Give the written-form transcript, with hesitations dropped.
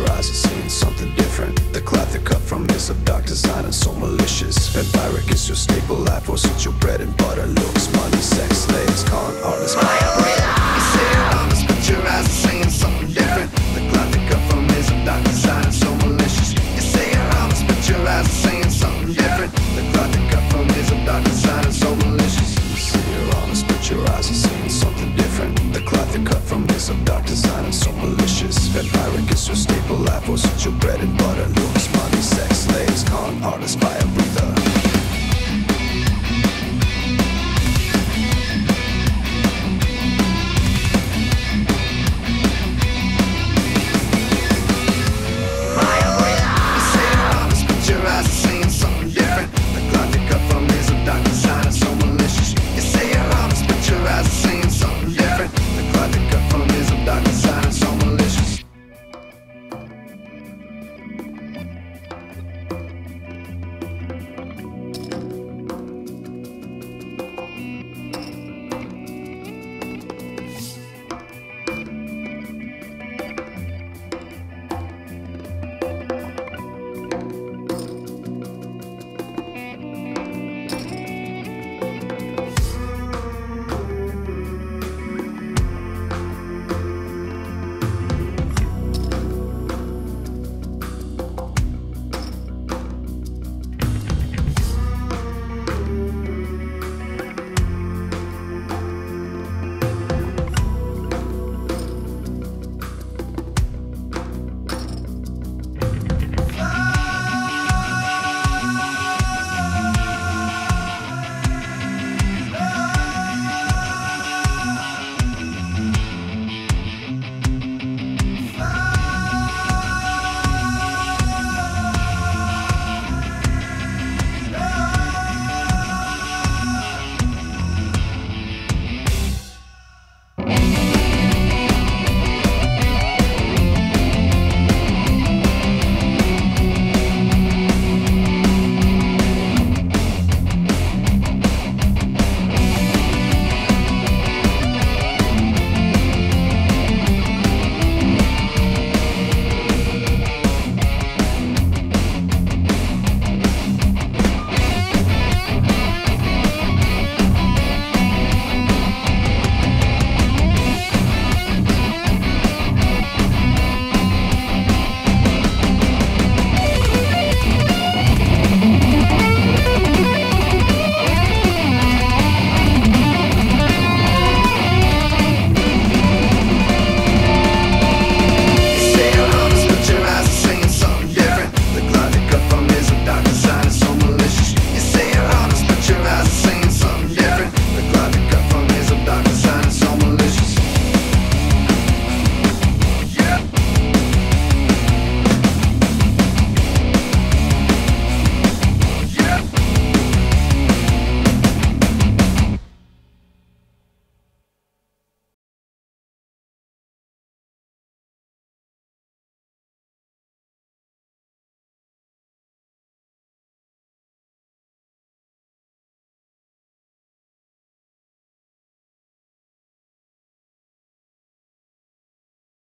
your eyes are seeing something different. The cloth they're cut from is of dark design and so malicious. Vampiric is your staple life force, it's your bread and butter. Looks, money, sex, slaves, con artists, fire breather. You say you're honest, but your eyes are saying something different. The cloth they cut from is of dark design and so malicious. You say you're honest, but your eyes are saying something different. The cloth they cut from is of dark design and so malicious. You say you're honest, but your eyes are saying something different. The cloth they cut from is of dark design and so malicious. Vampiric is your staple life force, it's your bread and butter. Looks, money, sex, slaves, con artists, fire breather.